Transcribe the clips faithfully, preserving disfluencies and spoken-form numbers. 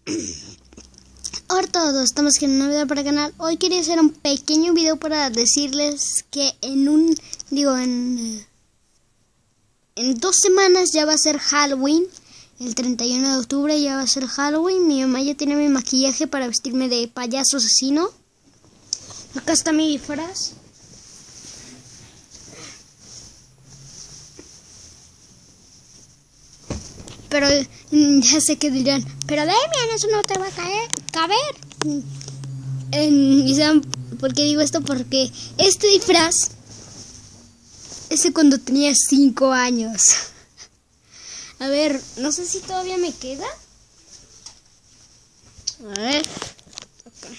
Hola a todos, estamos en un nuevo video para el canal. Hoy quería hacer un pequeño video para decirles que en un, digo, en, en dos semanas ya va a ser Halloween. El treinta y uno de octubre ya va a ser Halloween. Mi mamá ya tiene mi maquillaje para vestirme de payaso asesino. Acá está mi disfraz. Pero ya sé que dirán, pero Demian, eso no te va a caer, caber. ¿Y saben por qué digo esto? Porque este disfraz es de cuando tenía cinco años. A ver, no sé si todavía me queda. A ver. Okay.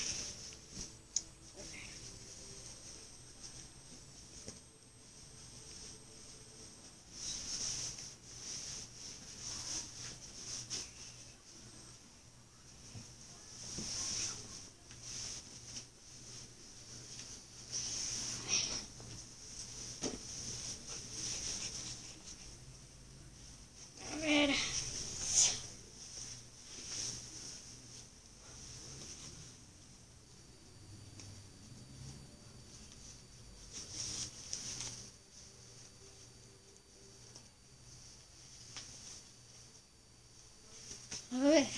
A ver.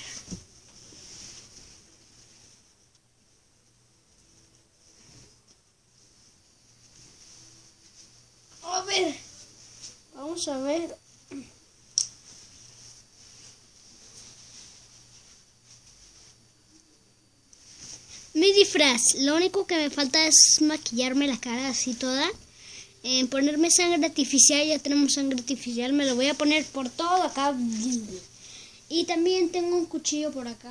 A ver. Vamos a ver. Mi disfraz. Lo único que me falta es maquillarme la cara así toda. Eh, ponerme sangre artificial. Ya tenemos sangre artificial. Me lo voy a poner por todo acá. Y también tengo un cuchillo por acá.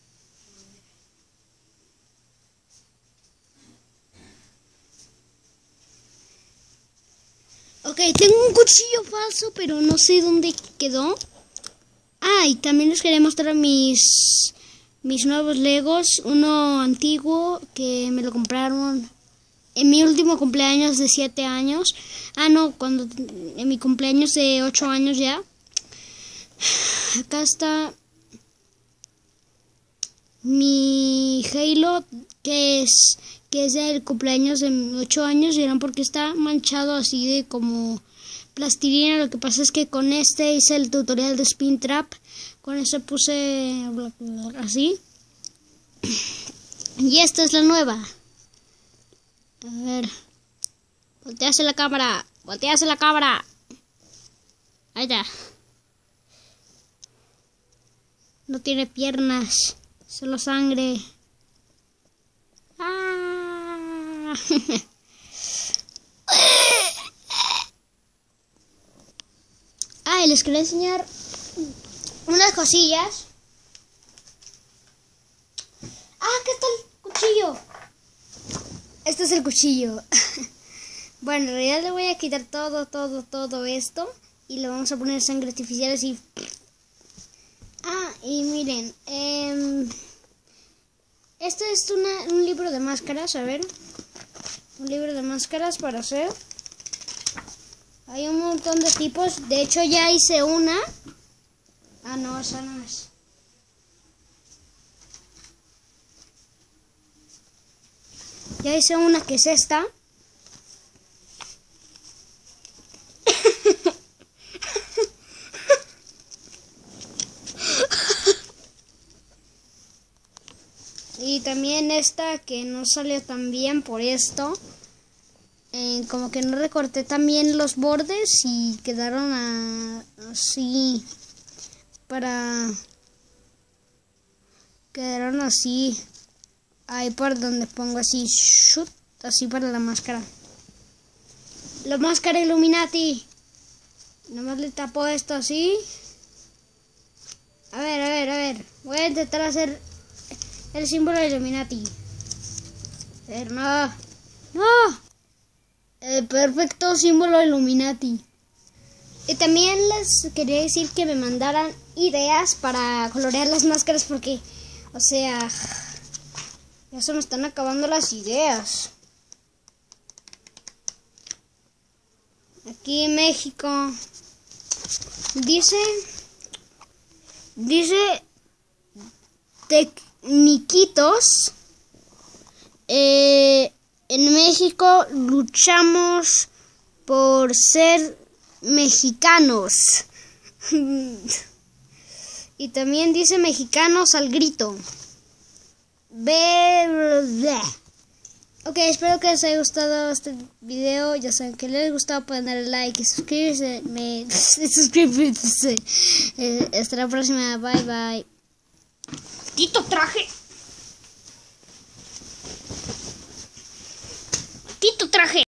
Ok, tengo un cuchillo falso, pero no sé dónde quedó. Ah, y también les quería mostrar mis, mis nuevos Legos. Uno antiguo que me lo compraron en mi último cumpleaños de siete años. Ah, no, cuando en mi cumpleaños de ocho años ya. Acá está mi Halo, que es que es del cumpleaños de ocho años. Y eran porque está manchado así de como plastilina. Lo que pasa es que con este hice el tutorial de Spin Trap. Con eso puse así. Y esta es la nueva. A ver. Voltease la cámara. Voltease la cámara. Ahí está. No tiene piernas, solo sangre. ¡Ah! Ah, y les quería enseñar unas cosillas. Ah, ¿qué está el cuchillo? Este es el cuchillo. Bueno, en realidad le voy a quitar todo, todo, todo esto. Y le vamos a poner sangre artificial así. Ah, y miren, eh, este es una, un libro de máscaras, a ver, un libro de máscaras para hacer. Hay un montón de tipos, de hecho ya hice una. Ah, no, esa no es. Ya hice una que es esta. Y también esta que no salió tan bien por esto. Eh, como que no recorté también los bordes y quedaron a, así. Para... Quedaron así. Ahí por donde pongo así. Shoot, así para la máscara. La máscara Illuminati. Nomás le tapo esto así. A ver, a ver, a ver. Voy a intentar hacer el símbolo de Illuminati. A ver, no. ¡No! El perfecto símbolo de Illuminati. Y también les quería decir que me mandaran ideas para colorear las máscaras porque, o sea, ya se me están acabando las ideas. Aquí en México dice, dice tecniquitos. Eh, en México luchamos por ser mexicanos. Y también dice mexicanos al grito. Verde. Ok, espero que les haya gustado este video. Ya saben que les gustado, pueden darle like y suscribirse. Me, suscribirse. Eh, hasta la próxima. Bye bye. Maldito traje. Maldito traje.